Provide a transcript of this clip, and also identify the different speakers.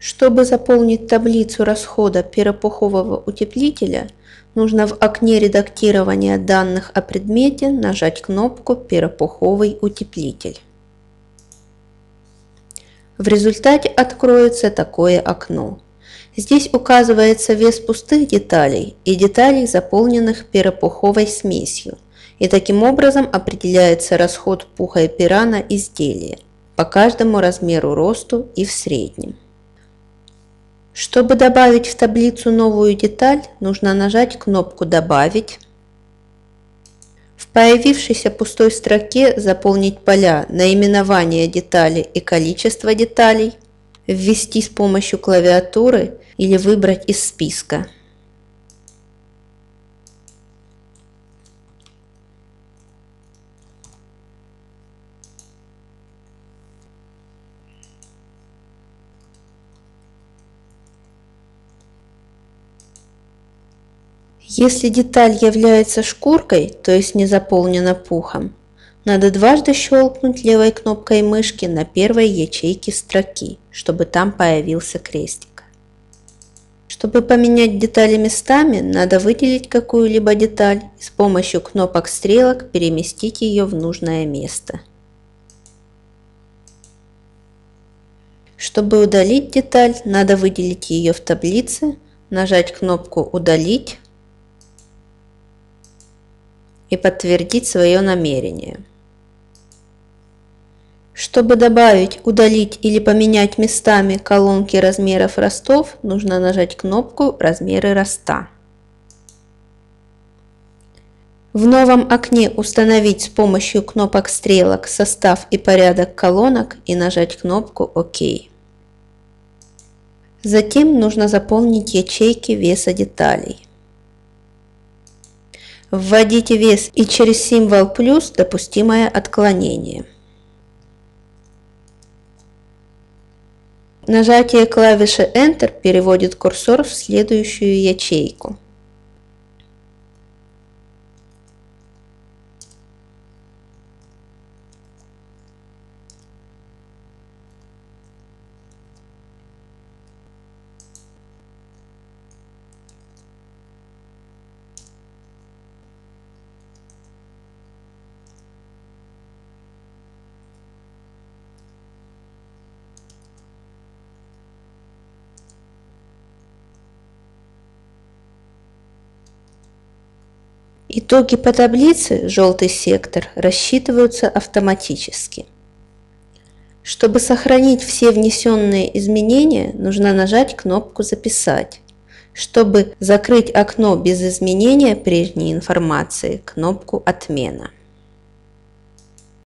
Speaker 1: Чтобы заполнить таблицу расхода перепухового утеплителя, нужно в окне редактирования данных о предмете нажать кнопку «Перепуховый утеплитель». В результате откроется такое окно. Здесь указывается вес пустых деталей и деталей, заполненных перепуховой смесью, и таким образом определяется расход пуха и пера на изделие по каждому размеру росту и в среднем. Чтобы добавить в таблицу новую деталь, нужно нажать кнопку «Добавить». В появившейся пустой строке заполнить поля наименование детали и количество деталей, ввести с помощью клавиатуры или выбрать из списка. Если деталь является шкуркой, то есть не заполнена пухом, надо дважды щелкнуть левой кнопкой мышки на первой ячейке строки, чтобы там появился крестик. Чтобы поменять детали местами, надо выделить какую-либо деталь и с помощью кнопок стрелок переместить ее в нужное место. Чтобы удалить деталь, надо выделить ее в таблице, нажать кнопку «Удалить» и подтвердить свое намерение. Чтобы добавить, удалить или поменять местами колонки размеров ростов, нужно нажать кнопку «Размеры роста». В новом окне установить с помощью кнопок стрелок состав и порядок колонок и нажать кнопку «Ок». Затем нужно заполнить ячейки веса деталей. Вводите вес и через символ плюс допустимое отклонение. Нажатие клавиши Enter переводит курсор в следующую ячейку. Итоги по таблице, желтый сектор, рассчитываются автоматически. Чтобы сохранить все внесенные изменения, нужно нажать кнопку «Записать». Чтобы закрыть окно без изменения прежней информации, кнопку «Отмена».